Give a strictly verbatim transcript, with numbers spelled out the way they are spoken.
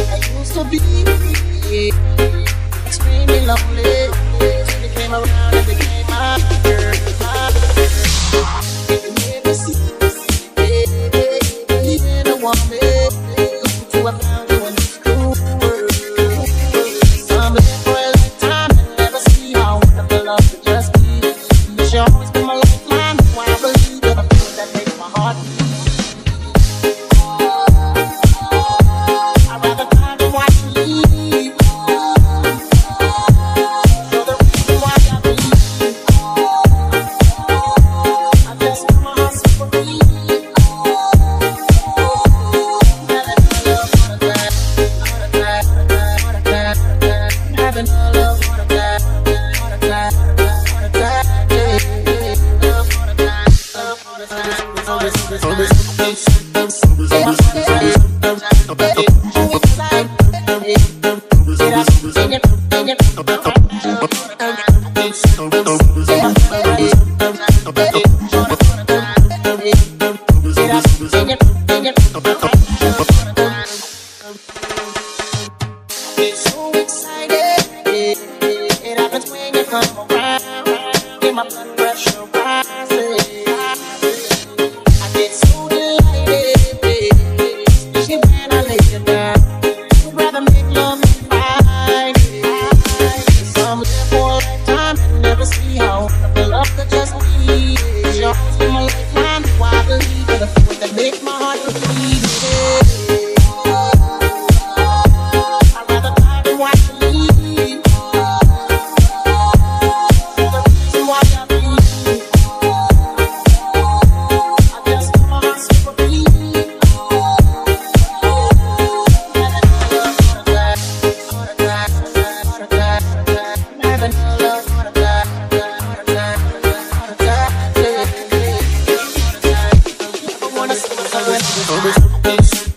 I used to be extremely lonely. Till you came around and became my girl, my girl. You made me see, baby, even a woman who I found you in this cool world. Some live for a lifetime and never see how wonderful love could just be. You should always be my lifeline. Why I believe you're the feeling that makes my heart beat. 𝗘𝗺𝗵